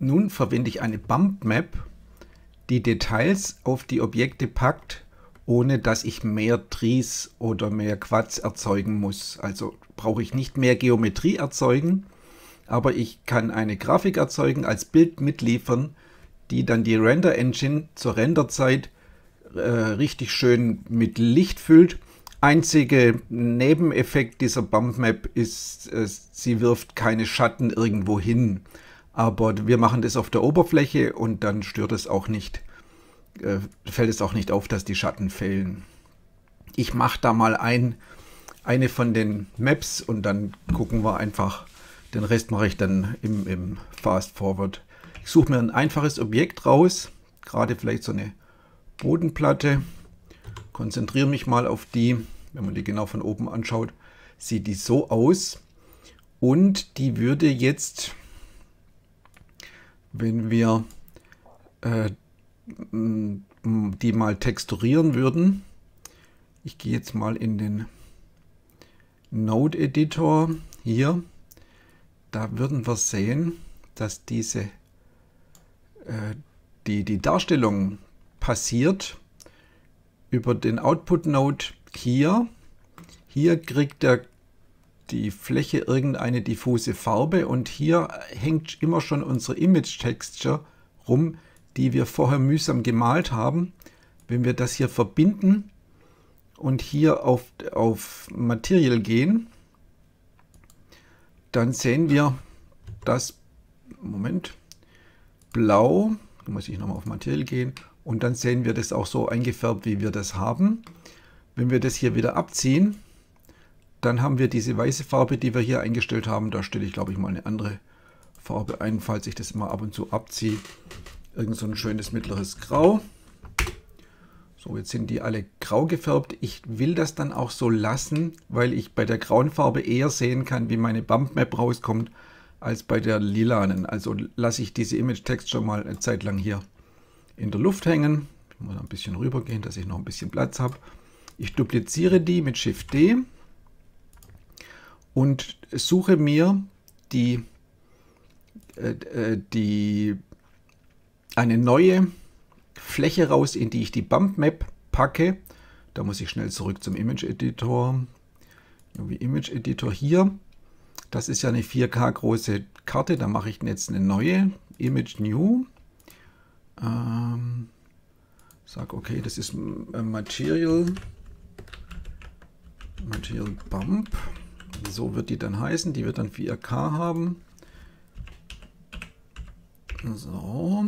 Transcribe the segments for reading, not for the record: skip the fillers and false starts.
Nun verwende ich eine Bump Map, die Details auf die Objekte packt, ohne dass ich mehr Trees oder mehr Quads erzeugen muss. Also brauche ich nicht mehr Geometrie erzeugen, aber ich kann eine Grafik erzeugen, als Bild mitliefern, die dann die Render Engine zur Renderzeit richtig schön mit Licht füllt. Einzige Nebeneffekt dieser Bump Map ist, sie wirft keine Schatten irgendwo hin. Aber wir machen das auf der Oberfläche und dann stört es auch nicht, fällt es auch nicht auf, dass die Schatten fehlen. Ich mache da mal eine von den Maps und dann gucken wir einfach. Den Rest mache ich dann im Fast Forward. Ich suche mir ein einfaches Objekt raus, gerade vielleicht so eine Bodenplatte. Konzentriere mich mal auf die. Wenn man die genau von oben anschaut, sieht die so aus. Und die würde jetzt, wenn wir die mal texturieren würden, ich gehe jetzt mal in den Node Editor hier, da würden wir sehen, dass diese die Darstellung passiert über den Output Node hier. Hier kriegt die Fläche irgendeine diffuse Farbe und hier hängt immer schon unsere Image Texture rum, die wir vorher mühsam gemalt haben. Wenn wir das hier verbinden und hier auf Material gehen, dann sehen wir das, Moment, blau, da muss ich nochmal auf Material gehen, und dann sehen wir das auch so eingefärbt, wie wir das haben. Wenn wir das hier wieder abziehen, dann haben wir diese weiße Farbe, die wir hier eingestellt haben. Da stelle ich, glaube ich, mal eine andere Farbe ein, falls ich das immer ab und zu abziehe. Irgend so ein schönes mittleres Grau. So, jetzt sind die alle grau gefärbt. Ich will das dann auch so lassen, weil ich bei der grauen Farbe eher sehen kann, wie meine Bump Map rauskommt, als bei der lilanen. Also lasse ich diese Image Texture mal eine Zeit lang hier in der Luft hängen. Ich muss ein bisschen rüber gehen, dass ich noch ein bisschen Platz habe. Ich dupliziere die mit Shift D und suche mir eine neue Fläche raus, in die ich die Bump Map packe. Da muss ich schnell zurück zum Image Editor. Wie Image Editor hier. Das ist ja eine 4K große Karte. Da mache ich jetzt eine neue Image New. Sag okay, das ist Material Bump. So wird die dann heißen. Die wird dann 4K haben. So,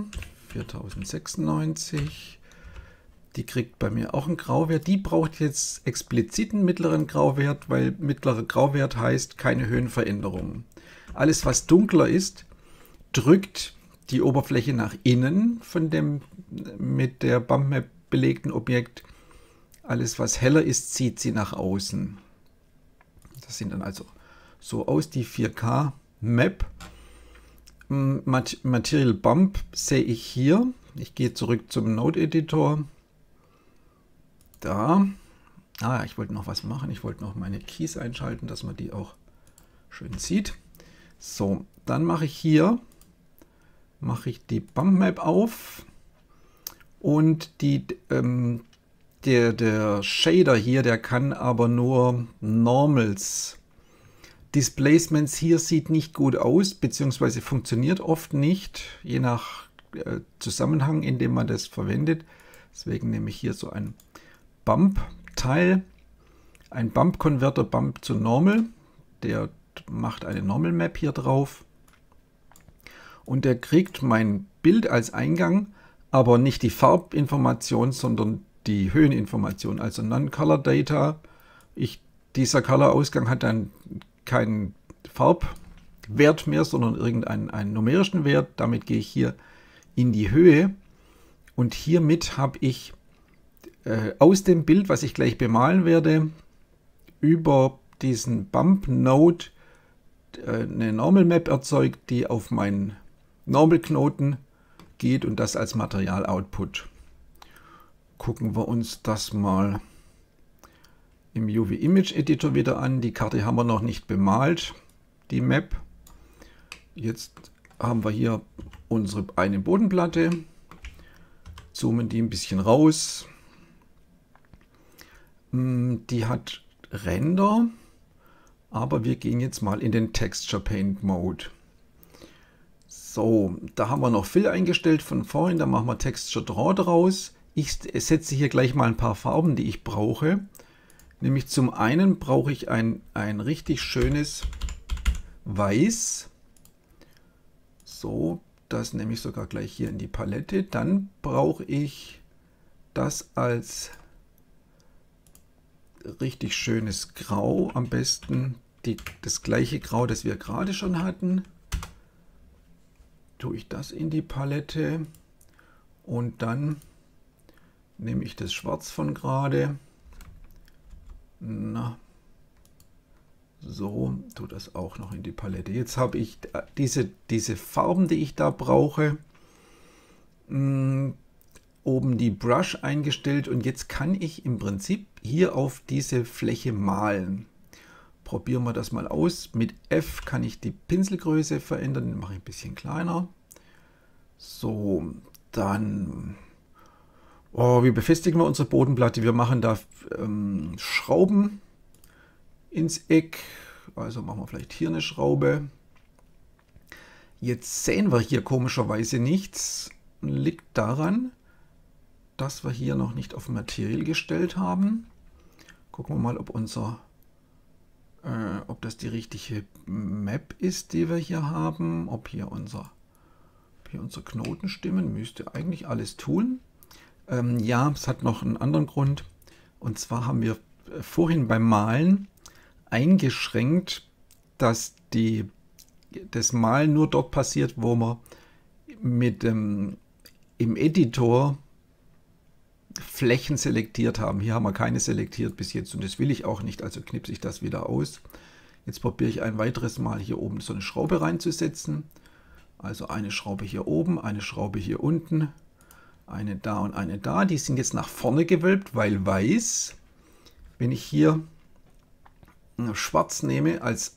4096. Die kriegt bei mir auch einen Grauwert. Die braucht jetzt expliziten mittleren Grauwert, weil mittlerer Grauwert heißt keine Höhenveränderungen. Alles, was dunkler ist, drückt die Oberfläche nach innen von dem mit der Bump Map belegten Objekt. Alles, was heller ist, zieht sie nach außen. Das sind dann also so aus die 4K Map. Material Bump sehe ich hier. Ich gehe zurück zum Node Editor. Da. Ich wollte noch was machen. Ich wollte noch meine Keys einschalten, dass man die auch schön sieht. So, dann mache ich hier die Bump Map auf und der Shader hier, der kann aber nur Normals. Displacements hier sieht nicht gut aus, beziehungsweise funktioniert oft nicht, je nach Zusammenhang, in dem man das verwendet. Deswegen nehme ich hier so ein Bump-Teil, ein Bump-Converter, Bump zu Normal. Der macht eine Normal Map hier drauf. Und der kriegt mein Bild als Eingang, aber nicht die Farbinformation, sondern die Höheninformation, also Non-Color Data. Dieser Color-Ausgang hat dann keinen Farbwert mehr, sondern irgendeinen numerischen Wert. Damit gehe ich hier in die Höhe und hiermit habe ich aus dem Bild, was ich gleich bemalen werde, über diesen Bump Node eine Normal Map erzeugt, die auf meinen Normal Knoten geht und das als Material Output. Gucken wir uns das mal im UV Image Editor wieder an. Die Karte haben wir noch nicht bemalt, die Map. Jetzt haben wir hier unsere eine Bodenplatte, zoomen die ein bisschen raus. Die hat Ränder, aber wir gehen jetzt mal in den Texture Paint Mode. So, da haben wir noch Fill eingestellt von vorhin, da machen wir Texture Draw draus. Ich setze hier gleich mal ein paar Farben, die ich brauche. Nämlich zum einen brauche ich ein richtig schönes Weiß. So, das nehme ich sogar gleich hier in die Palette. Dann brauche ich das als richtig schönes Grau. Am besten das gleiche Grau, das wir gerade schon hatten. Tue ich das in die Palette und dann nehme ich das Schwarz von gerade. Na, so, tue das auch noch in die Palette. Jetzt habe ich diese Farben, die ich da brauche, oben die Brush eingestellt und jetzt kann ich im Prinzip hier auf diese Fläche malen. Probieren wir das mal aus. Mit F kann ich die Pinselgröße verändern, den mache ich ein bisschen kleiner. So, dann, wie befestigen wir unsere Bodenplatte? Wir machen da Schrauben ins Eck. Also machen wir vielleicht hier eine Schraube. Jetzt sehen wir hier komischerweise nichts. Liegt daran, dass wir hier noch nicht auf Material gestellt haben. Gucken wir mal, ob das die richtige Map ist, die wir hier haben. Ob hier unsere Knoten stimmen. Müsste eigentlich alles tun. Ja, es hat noch einen anderen Grund. Und zwar haben wir vorhin beim Malen eingeschränkt, dass das Malen nur dort passiert, wo man im Editor Flächen selektiert haben. Hier haben wir keine selektiert bis jetzt und das will ich auch nicht, also knipse ich das wieder aus. Jetzt probiere ich ein weiteres Mal hier oben so eine Schraube reinzusetzen. Also eine Schraube hier oben, eine Schraube hier unten, eine da und eine da. Die sind jetzt nach vorne gewölbt, weil weiß, wenn ich hier schwarz nehme als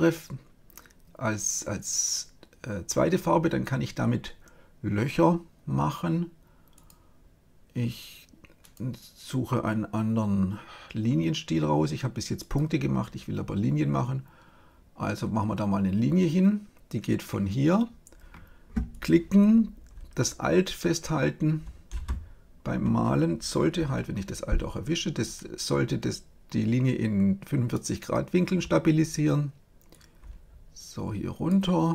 zweite Farbe, dann kann ich damit Löcher machen. Ich suche einen anderen Linienstil raus. Ich habe bis jetzt Punkte gemacht, ich will aber Linien machen. Also machen wir da mal eine Linie hin. Die geht von hier. Klicken, das Alt festhalten. Beim Malen sollte halt, wenn ich das Alt auch erwische, sollte die Linie in 45 Grad Winkeln stabilisieren. So, hier runter.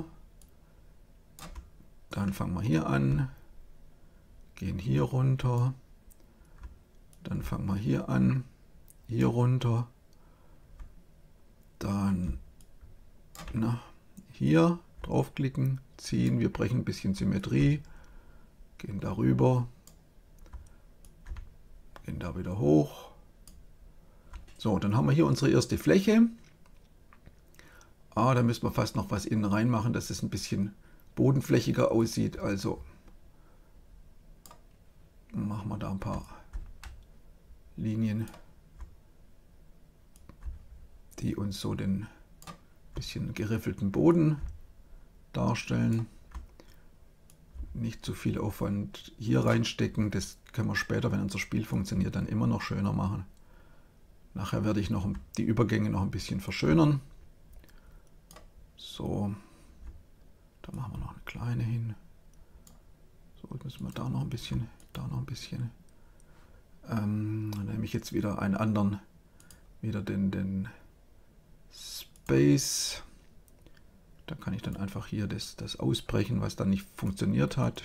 Dann fangen wir hier an. Gehen hier runter. Dann fangen wir hier an. Hier runter. Dann hier draufklicken, ziehen. Wir brechen ein bisschen Symmetrie. Gehen darüber. Gehen da wieder hoch. So, dann haben wir hier unsere erste Fläche. Da müssen wir fast noch was innen rein machen, dass es ein bisschen bodenflächiger aussieht. Also machen wir da ein paar Linien, die uns so den bisschen geriffelten Boden darstellen. Nicht zu viel Aufwand hier reinstecken, das können wir später, wenn unser Spiel funktioniert, dann immer noch schöner machen. Nachher werde ich noch die Übergänge noch ein bisschen verschönern. So, da machen wir noch eine kleine hin. So, jetzt müssen wir da noch ein bisschen, da noch ein bisschen. Dann nehme ich jetzt wieder einen anderen, wieder den Space. Da kann ich dann einfach hier das ausbrechen, was dann nicht funktioniert hat.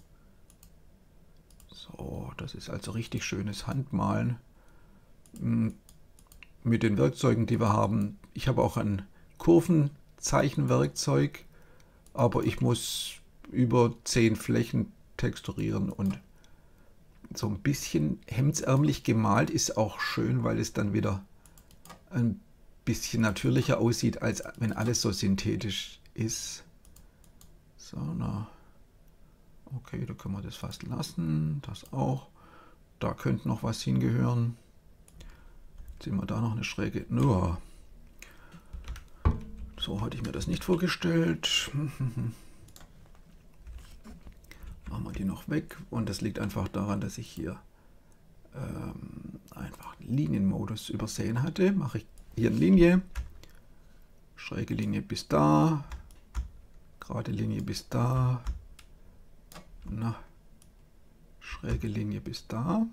So, das ist also richtig schönes Handmalen. Mit den Werkzeugen, die wir haben. Ich habe auch ein Kurvenzeichenwerkzeug, aber ich muss über 10 Flächen texturieren und so ein bisschen hemdsärmlich gemalt ist auch schön, weil es dann wieder ein bisschen natürlicher aussieht, als wenn alles so synthetisch ist. So, okay, da können wir das fast lassen. Das auch. Da könnte noch was hingehören. Jetzt sehen wir da noch eine schräge. Nur. So hatte ich mir das nicht vorgestellt. Machen wir die noch weg. Und das liegt einfach daran, dass ich hier einfach Linienmodus übersehen hatte. Mache ich hier eine Linie. Schräge Linie bis da. Gerade Linie bis da. Na, schräge Linie bis da.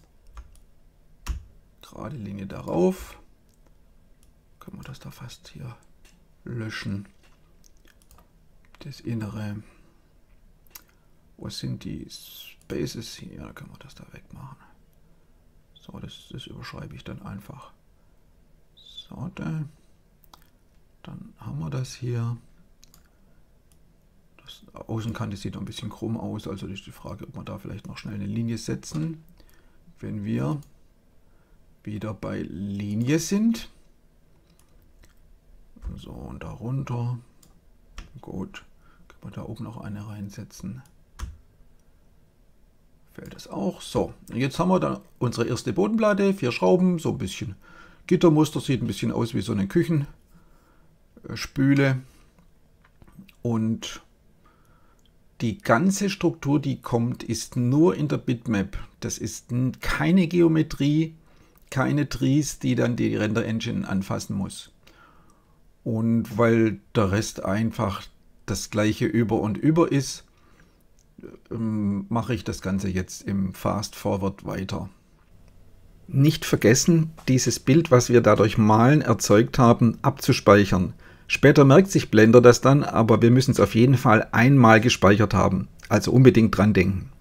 Gerade Linie darauf. Können wir das da fast hier löschen. Das Innere. Wo sind die Spaces hier? Da können wir das da wegmachen. So, das überschreibe ich dann einfach. So, dann haben wir das hier. Das Außenkante sieht ein bisschen krumm aus, also ist die Frage, ob wir da vielleicht noch schnell eine Linie setzen. Wenn wir wieder bei Linie sind. So, und darunter. Gut, können wir da oben noch eine reinsetzen. Fällt das auch. So, jetzt haben wir dann unsere erste Bodenplatte, 4 Schrauben, so ein bisschen Gittermuster, sieht ein bisschen aus wie so eine Küchenspüle. Und die ganze Struktur, die kommt, ist nur in der Bitmap. Das ist keine Geometrie, keine Trees, die dann die Render Engine anfassen muss. Und weil der Rest einfach das gleiche über und über ist, mache ich das Ganze jetzt im Fast Forward weiter. Nicht vergessen, dieses Bild, was wir dadurch Malen erzeugt haben, abzuspeichern. Später merkt sich Blender das dann, aber wir müssen es auf jeden Fall einmal gespeichert haben. Also unbedingt dran denken.